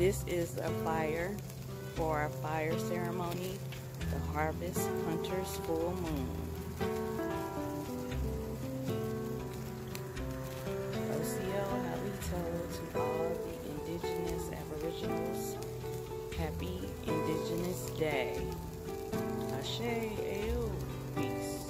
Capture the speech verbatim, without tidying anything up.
This is a fire for our fire ceremony, the Harvest Hunter's Full Moon. O C L Halito to all the indigenous aboriginals. Happy Indigenous Day. Ashe, Ayo, peace.